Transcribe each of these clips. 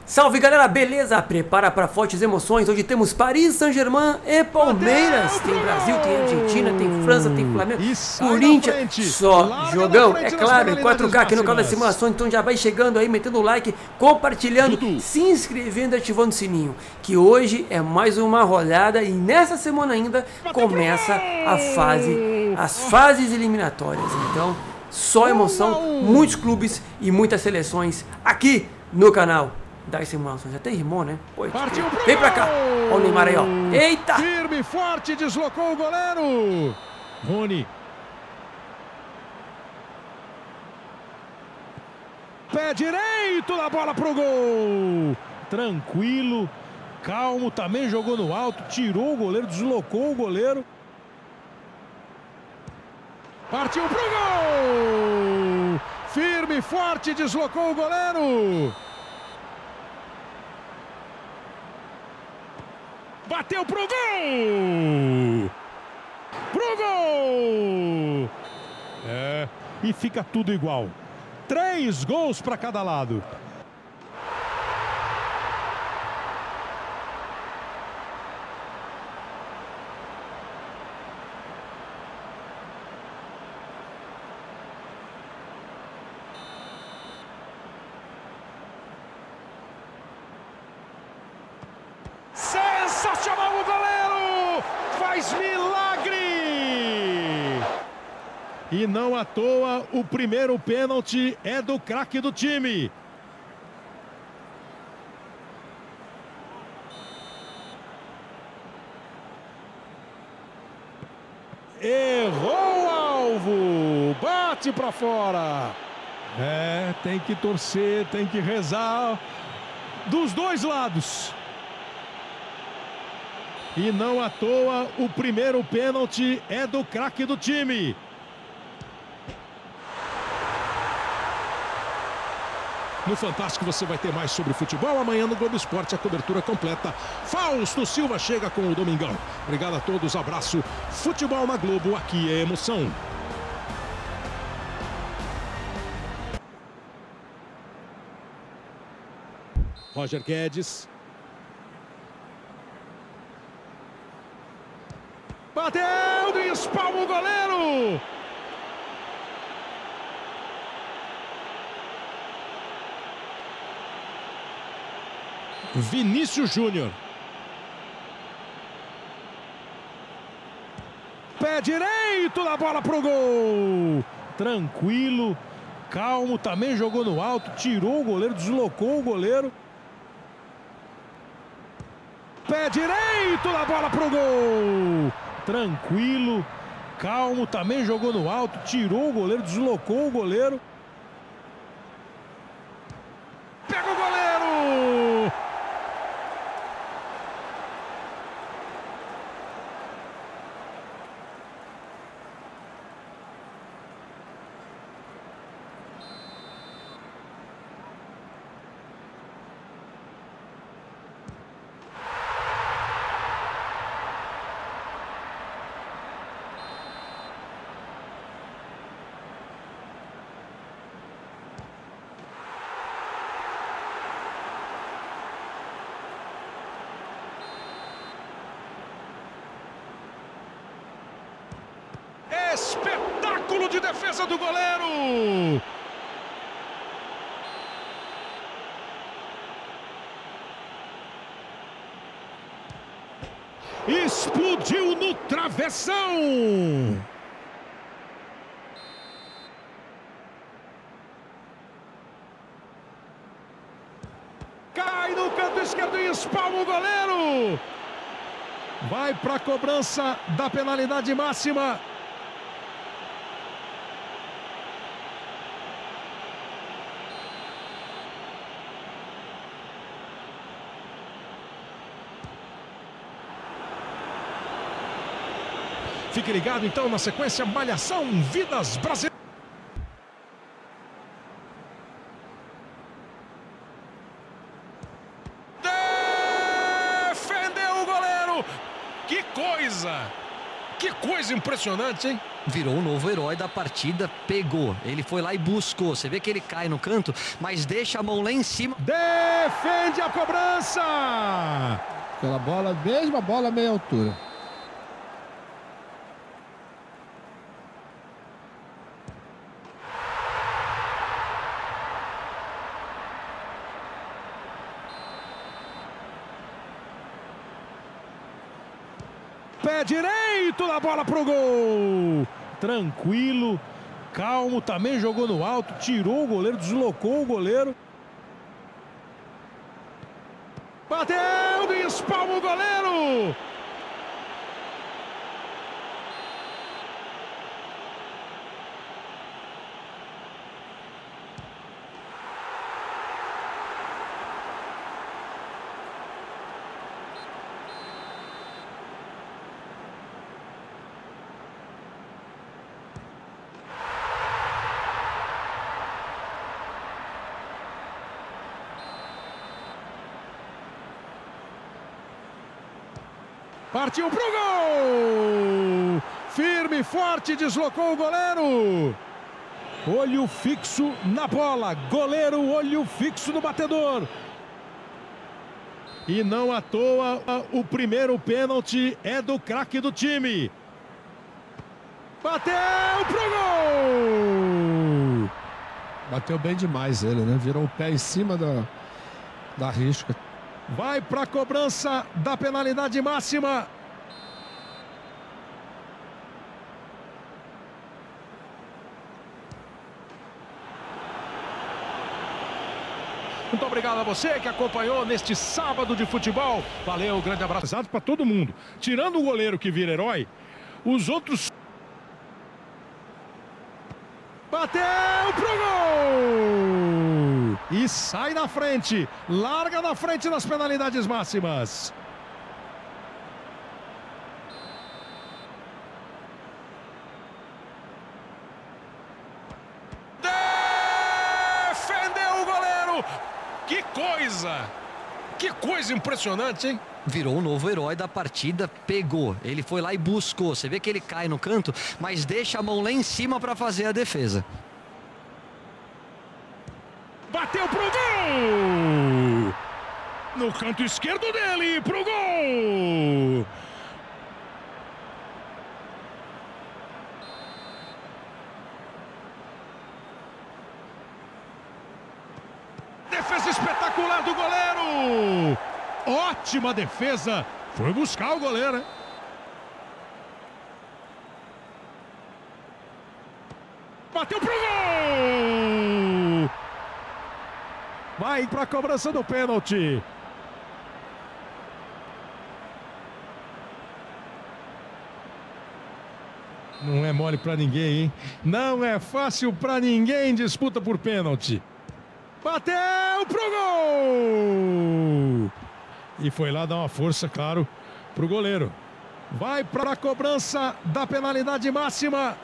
Salve galera, beleza? Prepara para fortes emoções. Hoje temos Paris Saint-Germain e Palmeiras. Tem Brasil, tem Argentina, tem França, tem Flamengo, Corinthians. Só jogão, é claro, em 4K aqui no canal da simulação. Então já vai chegando aí, metendo o like, compartilhando, se inscrevendo e ativando o sininho. Que hoje é mais uma rodada e nessa semana ainda começa as fases eliminatórias. Então, só emoção, muitos clubes e muitas seleções aqui no canal das simulações. Até rimou, né? Pô, vem pra cá. Olha o Neymar aí, ó. Eita! Firme, forte, deslocou o goleiro. Rony. Pé direito da bola pro gol. Tranquilo, calmo, também jogou no alto, tirou o goleiro, deslocou o goleiro. Partiu pro gol. Firme, forte, deslocou o goleiro. Bateu pro gol! Pro gol! E fica tudo igual. 3 gols para cada lado. Sensacional o goleiro! Faz milagre! E não à toa, o primeiro pênalti é do craque do time. Errou o alvo! Bate para fora! Tem que torcer, tem que rezar dos dois lados. E não à toa, o primeiro pênalti é do craque do time. No Fantástico você vai ter mais sobre futebol. Amanhã no Globo Esporte a cobertura completa. Fausto Silva chega com o Domingão. Obrigado a todos, abraço. Futebol na Globo, aqui é emoção. Roger Guedes. Bateu, espalma o goleiro. Vinícius Júnior. Pé direito da bola pro gol. Tranquilo, calmo, também jogou no alto, tirou o goleiro, deslocou o goleiro. Pé direito da bola pro gol. Tranquilo, calmo, também jogou no alto, tirou o goleiro, deslocou o goleiro. Pega o goleiro! Espetáculo de defesa do goleiro! Explodiu no travessão! Cai no canto esquerdo e espalma o goleiro! Vai para a cobrança da penalidade máxima. Fique ligado então na sequência Malhação Vidas Brasileiras. Defendeu o goleiro. Que coisa! Que coisa impressionante, hein? Virou o novo herói da partida, pegou. Ele foi lá e buscou. Você vê que ele cai no canto, mas deixa a mão lá em cima. Defende a cobrança! Aquela bola, mesma bola, meia altura. Pé direito na bola pro gol. Tranquilo, calmo, também jogou no alto, tirou o goleiro, deslocou o goleiro. Bateu e espalma o goleiro. Partiu pro gol! Firme, forte, deslocou o goleiro. Olho fixo na bola. Goleiro, olho fixo no batedor. E não à toa, o primeiro pênalti é do craque do time. Bateu pro gol! Bateu bem demais ele, né? Virou o pé em cima da risca. Vai para a cobrança da penalidade máxima. Muito obrigado a você que acompanhou neste sábado de futebol. Valeu, grande abraço para todo mundo. Tirando o goleiro que vira herói, os outros... Bateu pro gol! E sai na frente. Larga na frente nas penalidades máximas. Defendeu o goleiro! Que coisa! Que coisa impressionante, hein? Virou o novo herói da partida, pegou. Ele foi lá e buscou. Você vê que ele cai no canto, mas deixa a mão lá em cima para fazer a defesa. Bateu pro gol! No canto esquerdo dele, pro gol! Defesa espetacular do goleiro! Ótima defesa! Foi buscar o goleiro, hein? Bateu pro gol! Vai para a cobrança do pênalti. Não é mole para ninguém, hein? Não é fácil para ninguém disputa por pênalti. Bateu pro gol! E foi lá dar uma força, claro, pro goleiro. Vai para a cobrança da penalidade máxima.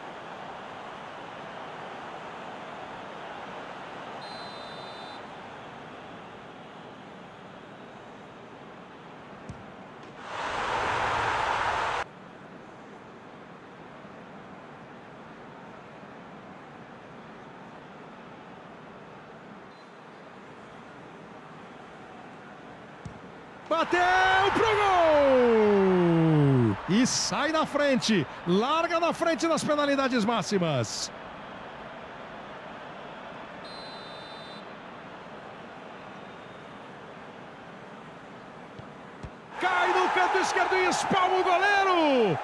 Bateu pro gol! E sai na frente. Larga na frente nas penalidades máximas. Cai no canto esquerdo e espalma o goleiro.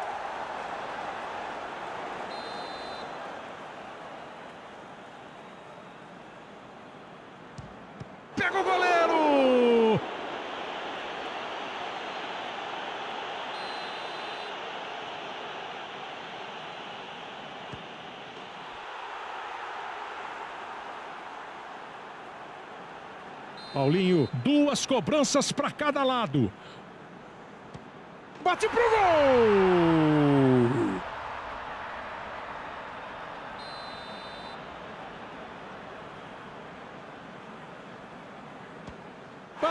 Pega o goleiro. Paulinho, duas cobranças para cada lado. Bate pro gol!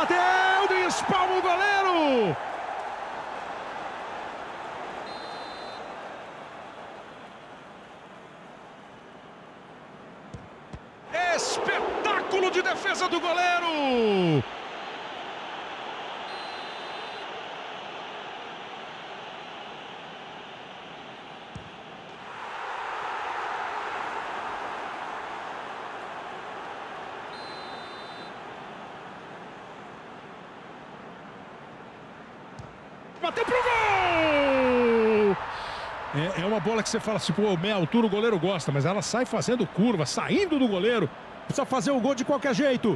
Bateu e espalma o goleiro! defesa do goleiro. Bateu pro gol! É uma bola que você fala assim, pô, meia altura o goleiro gosta, mas ela sai fazendo curva, saindo do goleiro. Precisa fazer o gol de qualquer jeito.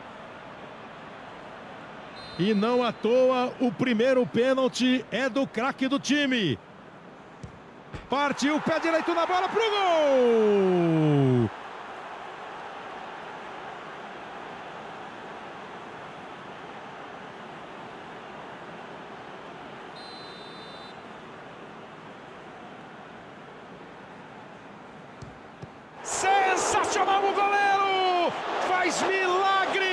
E não à toa, o primeiro pênalti é do craque do time. Partiu o pé direito na bola pro gol! Sensacional o goleiro! Faz milagre!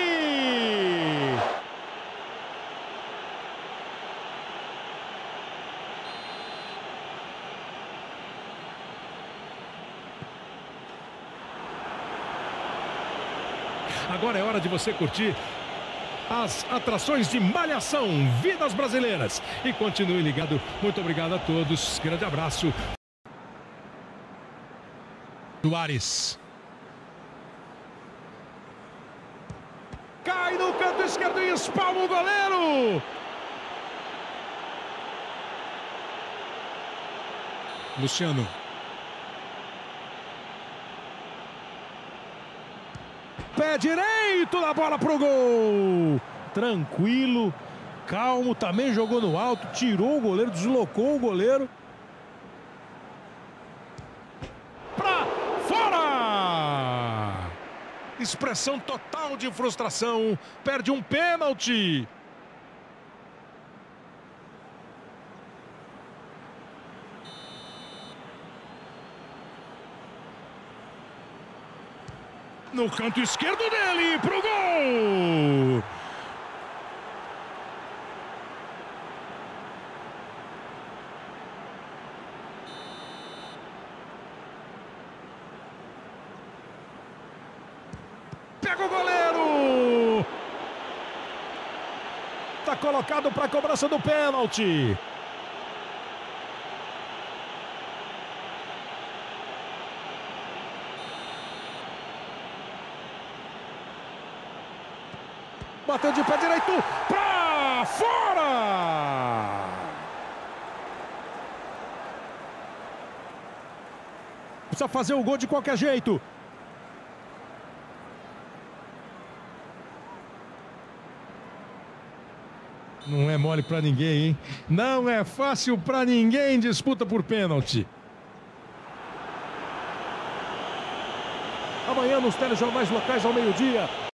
Agora é hora de você curtir as atrações de Malhação, Vidas Brasileiras. E continue ligado. Muito obrigado a todos. Grande abraço. Soares. Cai no canto esquerdo e espalma o goleiro. Luciano. Pé direito na bola pro gol. Tranquilo, calmo, também jogou no alto, tirou o goleiro, deslocou o goleiro. Expressão total de frustração. Perde um pênalti. No canto esquerdo dele, pro gol. Pega o goleiro! Tá colocado para a cobrança do pênalti. Bateu de pé direito para fora! Precisa fazer o gol de qualquer jeito. Não é mole pra ninguém, hein? Não é fácil pra ninguém disputa por pênalti. Amanhã nos telejornais locais ao meio-dia.